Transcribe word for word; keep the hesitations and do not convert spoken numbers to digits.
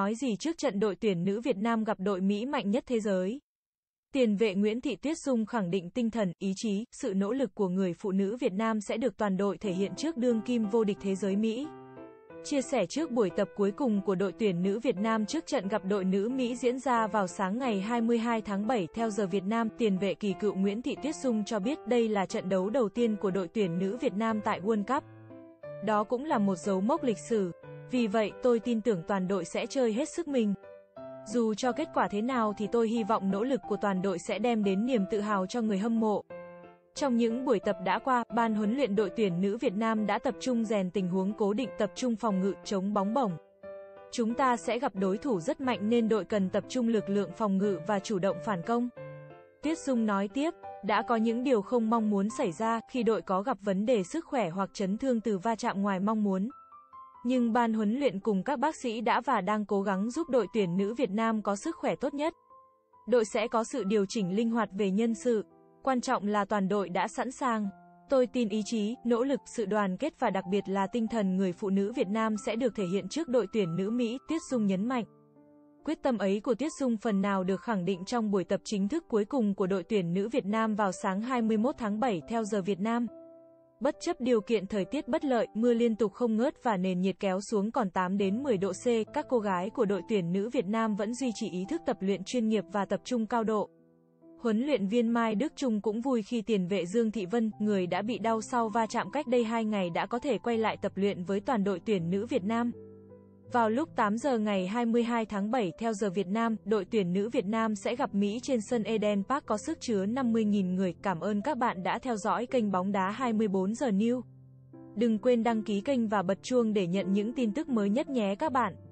nói gì trước trận đội tuyển nữ Việt Nam gặp đội Mỹ mạnh nhất thế giới? Tiền vệ Nguyễn Thị Tuyết Sung khẳng định tinh thần, ý chí, sự nỗ lực của người phụ nữ Việt Nam sẽ được toàn đội thể hiện trước đương kim vô địch thế giới Mỹ. Chia sẻ trước buổi tập cuối cùng của đội tuyển nữ Việt Nam trước trận gặp đội nữ Mỹ diễn ra vào sáng ngày hai mươi hai tháng bảy theo giờ Việt Nam, tiền vệ kỳ cựu Nguyễn Thị Tuyết Sung cho biết đây là trận đấu đầu tiên của đội tuyển nữ Việt Nam tại World Cup. Đó cũng là một dấu mốc lịch sử. Vì vậy, tôi tin tưởng toàn đội sẽ chơi hết sức mình. Dù cho kết quả thế nào thì tôi hy vọng nỗ lực của toàn đội sẽ đem đến niềm tự hào cho người hâm mộ. Trong những buổi tập đã qua, ban huấn luyện đội tuyển nữ Việt Nam đã tập trung rèn tình huống cố định, tập trung phòng ngự, chống bóng bổng. Chúng ta sẽ gặp đối thủ rất mạnh nên đội cần tập trung lực lượng phòng ngự và chủ động phản công. Tuyết Sung nói tiếp, đã có những điều không mong muốn xảy ra khi đội có gặp vấn đề sức khỏe hoặc chấn thương từ va chạm ngoài mong muốn. Nhưng ban huấn luyện cùng các bác sĩ đã và đang cố gắng giúp đội tuyển nữ Việt Nam có sức khỏe tốt nhất. Đội sẽ có sự điều chỉnh linh hoạt về nhân sự. Quan trọng là toàn đội đã sẵn sàng. Tôi tin ý chí, nỗ lực, sự đoàn kết và đặc biệt là tinh thần người phụ nữ Việt Nam sẽ được thể hiện trước đội tuyển nữ Mỹ, Tuyết Sung nhấn mạnh. Quyết tâm ấy của Tuyết Sung phần nào được khẳng định trong buổi tập chính thức cuối cùng của đội tuyển nữ Việt Nam vào sáng hai mươi mốt tháng bảy theo giờ Việt Nam. Bất chấp điều kiện thời tiết bất lợi, mưa liên tục không ngớt và nền nhiệt kéo xuống còn tám đến mười độ C, các cô gái của đội tuyển nữ Việt Nam vẫn duy trì ý thức tập luyện chuyên nghiệp và tập trung cao độ. Huấn luyện viên Mai Đức Chung cũng vui khi tiền vệ Dương Thị Vân, người đã bị đau sau va chạm cách đây hai ngày đã có thể quay lại tập luyện với toàn đội tuyển nữ Việt Nam. Vào lúc tám giờ ngày hai mươi hai tháng bảy theo giờ Việt Nam, đội tuyển nữ Việt Nam sẽ gặp Mỹ trên sân Eden Park có sức chứa năm mươi nghìn người. Cảm ơn các bạn đã theo dõi kênh Bóng đá hai mươi bốn giờ News. Đừng quên đăng ký kênh và bật chuông để nhận những tin tức mới nhất nhé các bạn.